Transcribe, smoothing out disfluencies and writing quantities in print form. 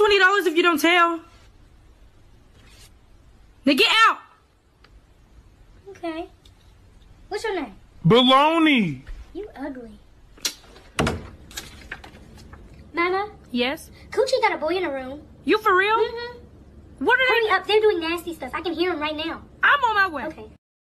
$20 if you don't tell. Now get out. Okay. What's your name? Baloney. You ugly. Mama? Yes? Coochie got a boy in a room. You for real? Mm-hmm. What are Hurry up. They're doing nasty stuff. I can hear them right now. I'm on my way. Okay.